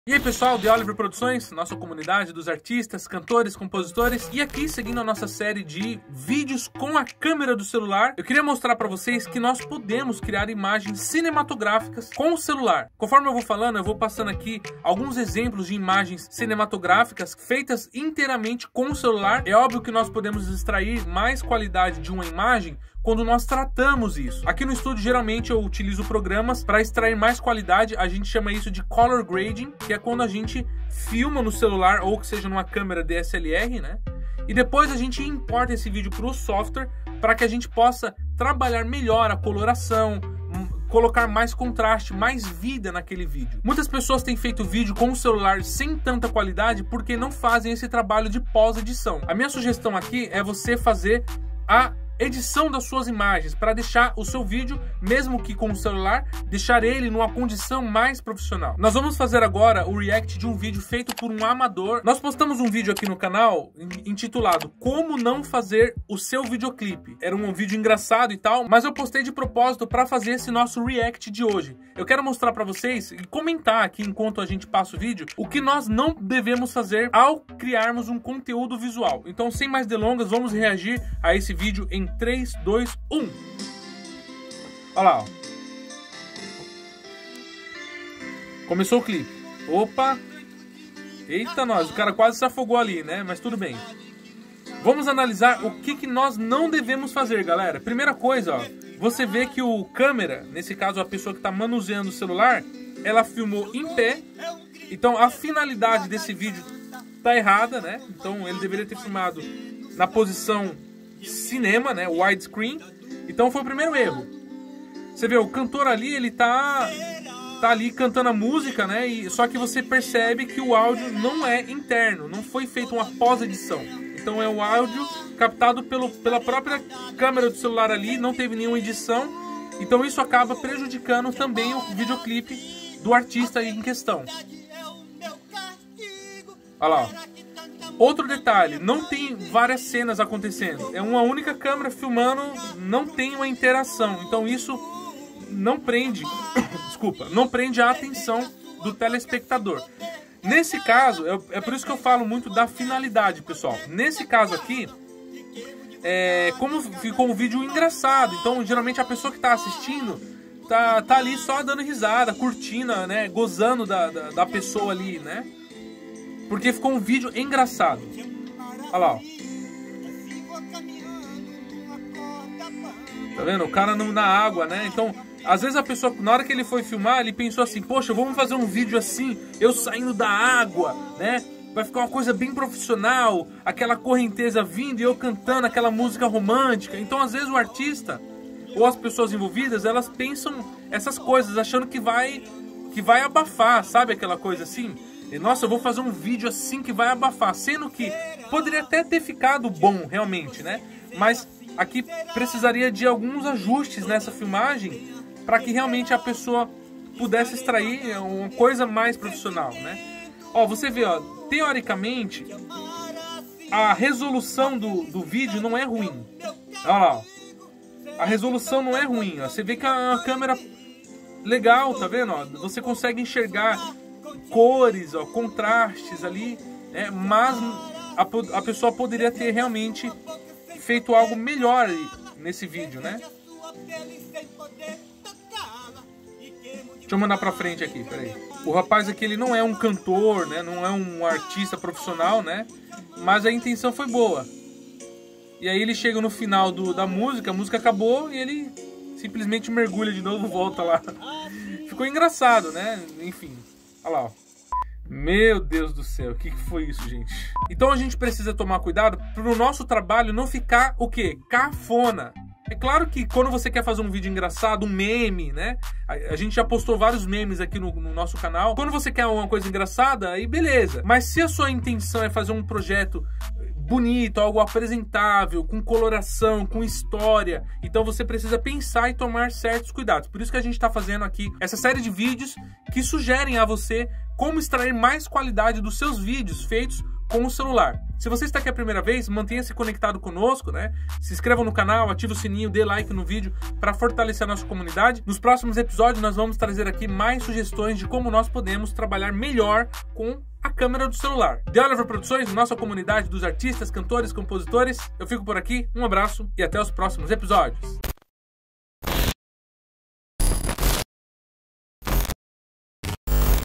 E aí pessoal, The Oliver Produções, nossa comunidade dos artistas, cantores, compositores. E aqui, seguindo a nossa série de vídeos com a câmera do celular, eu queria mostrar para vocês que nós podemos criar imagens cinematográficas com o celular. Conforme eu vou falando, eu vou passando aqui alguns exemplos de imagens cinematográficas feitas inteiramente com o celular. É óbvio que nós podemos extrair mais qualidade de uma imagem quando nós tratamos isso. Aqui no estúdio, geralmente, eu utilizo programas para extrair mais qualidade. A gente chama isso de color grading, que é quando a gente filma no celular ou que seja numa câmera DSLR, né? E depois a gente importa esse vídeo para o software para que a gente possa trabalhar melhor a coloração, colocar mais contraste, mais vida naquele vídeo. Muitas pessoas têm feito vídeo com o celular sem tanta qualidade porque não fazem esse trabalho de pós-edição. A minha sugestão aqui é você fazer a edição das suas imagens, para deixar o seu vídeo, mesmo que com o celular, deixar ele numa condição mais profissional. Nós vamos fazer agora o react de um vídeo feito por um amador. Nós postamos um vídeo aqui no canal intitulado Como Não Fazer o Seu Videoclipe. Era um vídeo engraçado e tal, mas eu postei de propósito para fazer esse nosso react de hoje. Eu quero mostrar para vocês e comentar aqui enquanto a gente passa o vídeo o que nós não devemos fazer ao criarmos um conteúdo visual. Então, sem mais delongas, vamos reagir a esse vídeo em 3, 2, 1. Olha lá, ó. Começou o clipe. Opa! Eita nós, o cara quase se afogou ali, né? Mas tudo bem. Vamos analisar o que nós não devemos fazer, galera. Primeira coisa, ó. Você vê que o câmera, nesse caso a pessoa que está manuseando o celular, ela filmou em pé. Então a finalidade desse vídeo tá errada, né? Então ele deveria ter filmado na posição cinema, né, widescreen. Então foi o primeiro erro. Você vê, o cantor ali, ele tá ali cantando a música, né, só que você percebe que o áudio não é interno, não foi feita uma pós-edição. Então é o áudio captado pela própria câmera do celular ali, não teve nenhuma edição. Então isso acaba prejudicando também o videoclipe do artista aí em questão. Olha lá, ó. Outro detalhe, não tem várias cenas acontecendo. É uma única câmera filmando, não tem uma interação. Então isso não prende, desculpa, não prende a atenção do telespectador. Nesse caso, é por isso que eu falo muito da finalidade, pessoal. Nesse caso aqui, como ficou um vídeo engraçado, então geralmente a pessoa que está assistindo tá ali só dando risada, curtindo, né, gozando da pessoa ali, né? Porque ficou um vídeo engraçado. Olha lá, ó. Tá vendo? O cara na água, né? Então, às vezes a pessoa, na hora que ele foi filmar, ele pensou assim, poxa, vamos fazer um vídeo assim, eu saindo da água, né? Vai ficar uma coisa bem profissional, aquela correnteza vindo e eu cantando aquela música romântica. Então, às vezes o artista ou as pessoas envolvidas, elas pensam essas coisas, achando que vai abafar, sabe aquela coisa assim? Nossa, eu vou fazer um vídeo assim que vai abafar, sendo que poderia até ter ficado bom, realmente, né? Mas aqui precisaria de alguns ajustes nessa filmagem para que realmente a pessoa pudesse extrair uma coisa mais profissional, né? Ó, você vê, ó, teoricamente, a resolução do vídeo não é ruim. Olha lá, ó. A resolução não é ruim, ó. Você vê que é uma câmera legal, tá vendo? Ó? Você consegue enxergar cores, ó, contrastes ali, né? Mas a pessoa poderia ter realmente feito algo melhor nesse vídeo, né? Deixa eu mandar pra frente aqui, peraí. O rapaz aqui, ele não é um cantor, né? Não é um artista profissional, né? Mas a intenção foi boa. E aí ele chega no final da música, a música acabou e ele simplesmente mergulha de novo, volta lá. Ficou engraçado, né? Enfim, olha lá, ó. Meu Deus do céu, o que foi isso, gente? Então a gente precisa tomar cuidado para o nosso trabalho não ficar, o quê? Cafona. É claro que quando você quer fazer um vídeo engraçado, um meme, né? A gente já postou vários memes aqui no nosso canal. Quando você quer uma coisa engraçada, aí beleza. Mas se a sua intenção é fazer um projeto bonito, algo apresentável, com coloração, com história, então você precisa pensar e tomar certos cuidados. Por isso que a gente está fazendo aqui essa série de vídeos que sugerem a você como extrair mais qualidade dos seus vídeos feitos com o celular. Se você está aqui a primeira vez, mantenha-se conectado conosco, né? Se inscreva no canal, ative o sininho, dê like no vídeo para fortalecer a nossa comunidade. Nos próximos episódios nós vamos trazer aqui mais sugestões de como nós podemos trabalhar melhor com a câmera do celular. The Oliver Produções, nossa comunidade dos artistas, cantores, compositores. Eu fico por aqui, um abraço e até os próximos episódios.